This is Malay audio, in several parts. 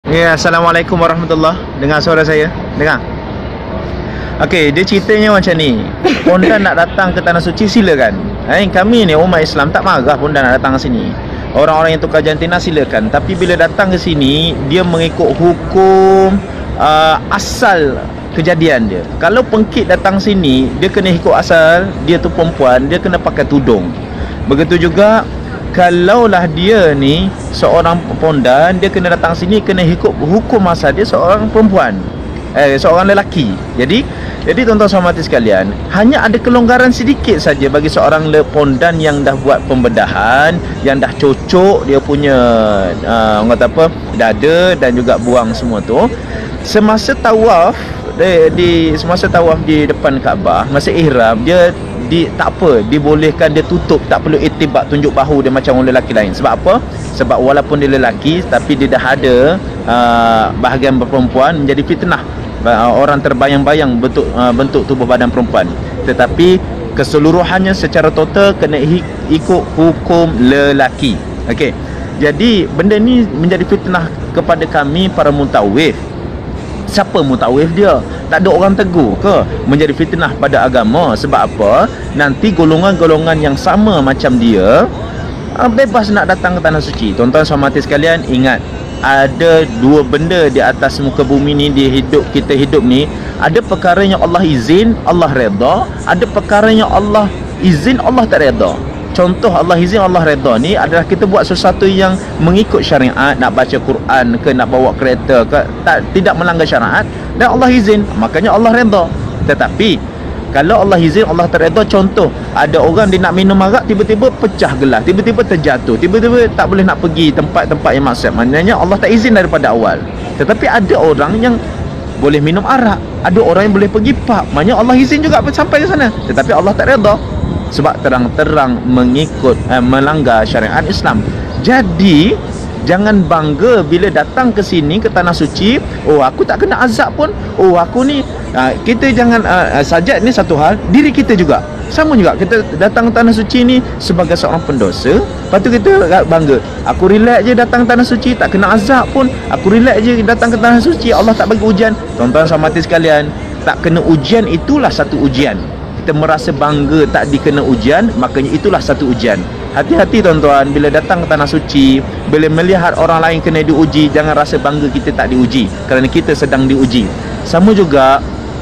Ya, Assalamualaikum warahmatullahi. Dengar suara saya? Dengar. Okey, dia ceritanya macam ni. Pondan nak datang ke Tanah Suci, silakan. Kami ni umat Islam tak marah pondan nak datang ke sini. Orang-orang yang tukar jantina silakan. Tapi bila datang ke sini, dia mengikut hukum asal kejadian dia. Kalau pengkit datang sini, dia kena ikut asal. Dia tu perempuan, dia kena pakai tudung. Begitu juga kalaulah dia ni seorang pondan, dia kena datang sini, kena ikut hukum asal dia seorang perempuan, seorang lelaki. Jadi tuan-tuan sahabat sekalian, hanya ada kelonggaran sedikit saja bagi seorang pondan yang dah buat pembedahan, yang dah cocok dia punya orang kata apa, dada dan juga buang semua tu. Semasa tawaf semasa tawaf di depan Kaabah, masa ihram, dia tak apa, dibolehkan dia tutup, tak perlu itibak tunjuk bahu dia macam orang lelaki lain. Sebab apa? Sebab walaupun dia lelaki, tapi dia dah ada bahagian perempuan, menjadi fitnah. Orang terbayang-bayang bentuk tubuh badan perempuan. Tetapi keseluruhannya secara total kena ikut hukum lelaki. Okey. Jadi benda ni menjadi fitnah kepada kami para mutawif. Siapa mutawif dia? Tak ada orang tegur ke? Menjadi fitnah pada agama. Sebab apa? Nanti golongan-golongan yang sama macam dia bebas nak datang ke Tanah Suci. Tuan-tuan sahabat sekalian, ingat, ada dua benda di atas muka bumi ni, kita hidup ni. Ada perkara yang Allah izin, Allah redha. Ada perkara yang Allah izin, Allah tak redha. Contoh Allah izin, Allah redha ni adalah kita buat sesuatu yang mengikut syariat, nak baca Quran ke, nak bawa kereta ke, tidak melanggar syariat, dan Allah izin, makanya Allah redha. Tetapi kalau Allah izin, Allah tak redha, contoh ada orang dia nak minum arak, tiba-tiba pecah gelas, tiba-tiba terjatuh, tiba-tiba tak boleh nak pergi tempat-tempat yang maksiat, maknanya Allah tak izin daripada awal. Tetapi ada orang yang boleh minum arak, ada orang yang boleh pergi pub, maknanya Allah izin juga sampai ke sana, tetapi Allah tak redha. Sebab terang-terang melanggar syariat Islam. Jadi jangan bangga bila datang ke sini, ke Tanah Suci, oh aku tak kena azab pun, oh aku ni kita jangan sajat ni satu hal, diri kita juga sama juga. Kita datang ke Tanah Suci ni sebagai seorang pendosa, lepas tu kita bangga, aku relax je datang ke Tanah Suci, tak kena azab pun, aku relax je datang ke Tanah Suci, Allah tak bagi ujian. Tuan-tuan sahabat sekalian, tak kena ujian itulah satu ujian. Kita merasa bangga tak dikena ujian, makanya itulah satu ujian. Hati-hati tuan-tuan, bila datang ke Tanah Suci, bila melihat orang lain kena diuji, jangan rasa bangga kita tak diuji, kerana kita sedang diuji. Sama juga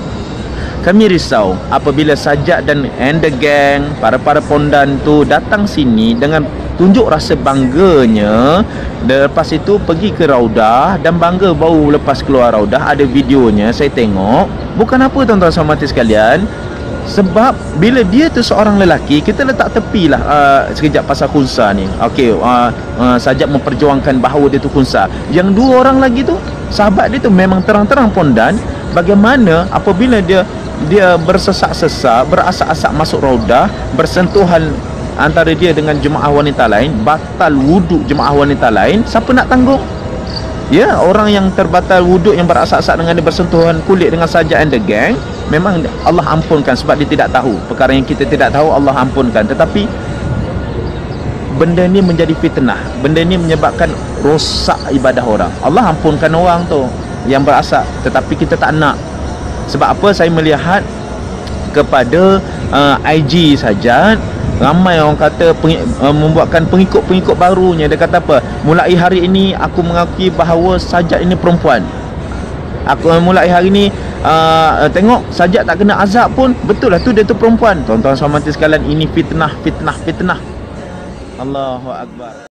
kami risau apabila Sajak dan the gang, para pondan tu datang sini dengan tunjuk rasa bangganya, lepas itu pergi ke Raudah dan bangga baru lepas keluar Raudah. Ada videonya saya tengok. Bukan apa tuan-tuan sahabat sekalian, sebab bila dia tu seorang lelaki, kita letak tepilah sekejap pasal khunsa ni. Okey, Sajak memperjuangkan bahawa dia tu khunsa. Yang dua orang lagi tu, sahabat dia tu memang terang-terang pondan. Bagaimana apabila dia bersesak-sesak, berasak-asak masuk Raudah, bersentuhan antara dia dengan jemaah wanita lain, batal wuduk jemaah wanita lain, siapa nak tanggung? Ya, orang yang terbatal wuduk, yang berasak-asak dengan dia bersentuhan kulit dengan Sajak and the gang, memang Allah ampunkan sebab dia tidak tahu. Perkara yang kita tidak tahu, Allah ampunkan. Tetapi benda ni menjadi fitnah, benda ni menyebabkan rosak ibadah orang. Allah ampunkan orang tu yang berasak, tetapi kita tak nak. Sebab apa? Saya melihat kepada IG Sajak, ramai orang kata membuatkan pengikut-pengikut barunya. Dia kata apa? Mulai hari ini aku mengakui bahawa Sajak ini perempuan. Aku mulai hari ini tengok Sajak tak kena azab pun, betul lah tu, dia tu perempuan. Tuan-tuan sahabat sekalian, ini fitnah. Allahu Akbar.